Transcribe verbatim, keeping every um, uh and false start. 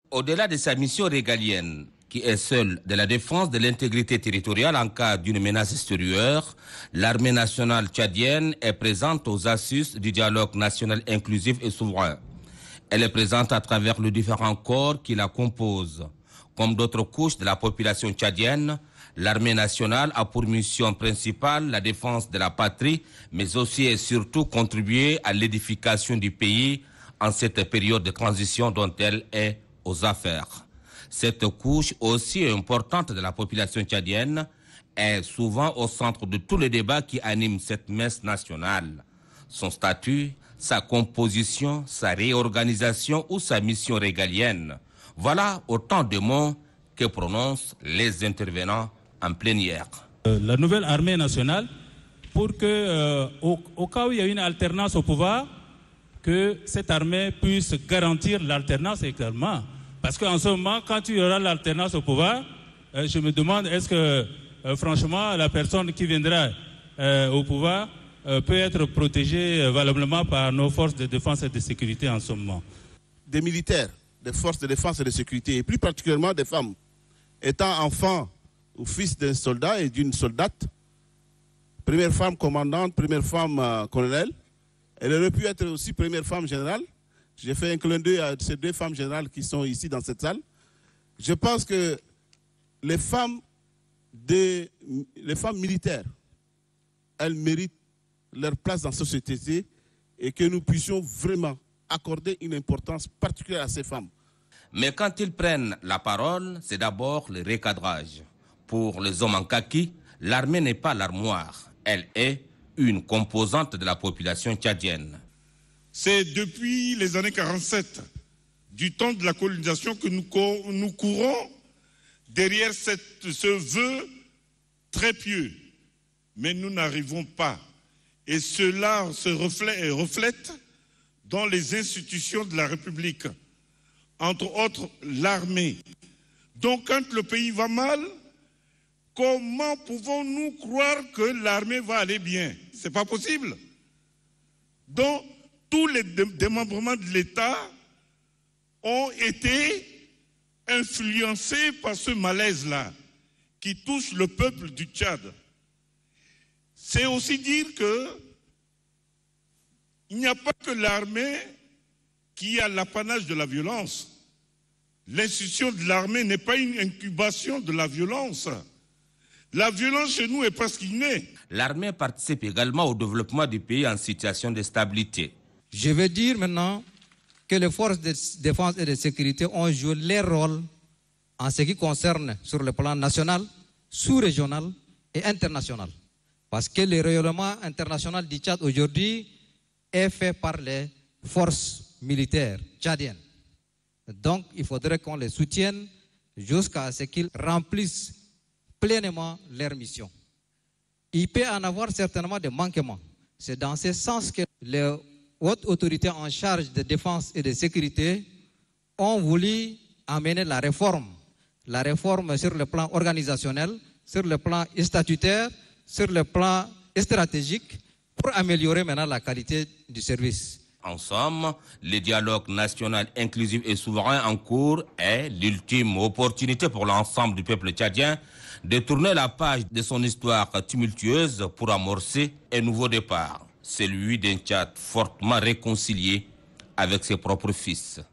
Au-delà de sa mission régalienne, qui est seule de la défense de l'intégrité territoriale en cas d'une menace extérieure, l'armée nationale tchadienne est présente aux assises du dialogue national inclusif et souverain. Elle est présente à travers les différents corps qui la composent. Comme d'autres couches de la population tchadienne, l'armée nationale a pour mission principale la défense de la patrie, mais aussi et surtout contribuer à l'édification du pays en cette période de transition dont elle est aux affaires. Cette couche aussi importante de la population tchadienne est souvent au centre de tous les débats qui animent cette messe nationale. Son statut, sa composition, sa réorganisation ou sa mission régalienne. Voilà autant de mots que prononcent les intervenants en plénière. Euh, la nouvelle armée nationale, pour que, euh, au, au cas où il y a une alternance au pouvoir, que cette armée puisse garantir l'alternance également. Parce qu'en ce moment, quand il y aura l'alternance au pouvoir, euh, je me demande, est-ce que, euh, franchement, la personne qui viendra euh, au pouvoir euh, peut être protégée euh, valablement par nos forces de défense et de sécurité en ce moment. Des militaires, des forces de défense et de sécurité, et plus particulièrement des femmes, étant enfants ou fils d'un soldat et d'une soldate, première femme commandante, première femme euh, colonel, elle aurait pu être aussi première femme générale. J'ai fait un clin d'œil à ces deux femmes générales qui sont ici dans cette salle. Je pense que les femmes, des, les femmes militaires, elles méritent leur place dans la société et que nous puissions vraiment accorder une importance particulière à ces femmes. Mais quand ils prennent la parole, c'est d'abord le recadrage. Pour les hommes en kaki, l'armée n'est pas l'armoire. Elle est une composante de la population tchadienne. C'est depuis les années quarante-sept, du temps de la colonisation, que nous, nous courons derrière cette, ce vœu très pieux. Mais nous n'arrivons pas. Et cela se reflète, reflète dans les institutions de la République, entre autres l'armée. Donc quand le pays va mal, comment pouvons-nous croire que l'armée va aller bien? Ce n'est pas possible. Donc, tous les démembrements de l'État ont été influencés par ce malaise-là qui touche le peuple du Tchad. C'est aussi dire qu'il n'y a pas que l'armée qui a l'apanage de la violence. L'institution de l'armée n'est pas une incubation de la violence. La violence chez nous est presque innée. L'armée participe également au développement du pays en situation de stabilité. Je veux dire maintenant que les forces de défense et de sécurité ont joué leur rôle en ce qui concerne sur le plan national, sous-régional et international. Parce que le rayonnement international du Tchad aujourd'hui est fait par les forces militaires tchadiennes. Donc il faudrait qu'on les soutienne jusqu'à ce qu'ils remplissent pleinement leur mission. Il peut en avoir certainement des manquements. C'est dans ce sens que les hautes autorités en charge de défense et de sécurité ont voulu amener la réforme. La réforme sur le plan organisationnel, sur le plan statutaire, sur le plan stratégique, pour améliorer maintenant la qualité du service. En somme, le dialogue national inclusif et souverain en cours est l'ultime opportunité pour l'ensemble du peuple tchadien de tourner la page de son histoire tumultueuse pour amorcer un nouveau départ, celui d'un Tchad fortement réconcilié avec ses propres fils.